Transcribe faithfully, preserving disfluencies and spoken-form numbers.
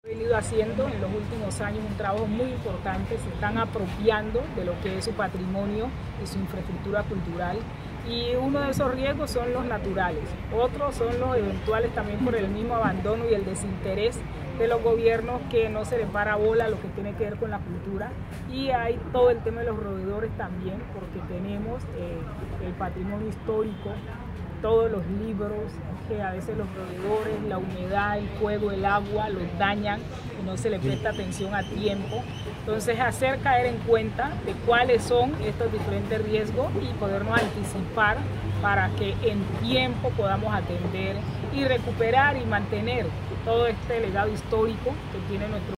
He venido haciendo en los últimos años un trabajo muy importante, se están apropiando de lo que es su patrimonio y su infraestructura cultural, y uno de esos riesgos son los naturales, otros son los eventuales también por el mismo abandono y el desinterés de los gobiernos, que no se les para bola lo que tiene que ver con la cultura, y hay todo el tema de los roedores también, porque tenemos eh, el patrimonio histórico, todos los libros, que a veces los roedores, la humedad, el fuego, el agua los dañan y no se le presta atención a tiempo. Entonces, hacer caer en cuenta de cuáles son estos diferentes riesgos y podernos anticipar para que en tiempo podamos atender y recuperar y mantener todo este legado histórico que tiene nuestro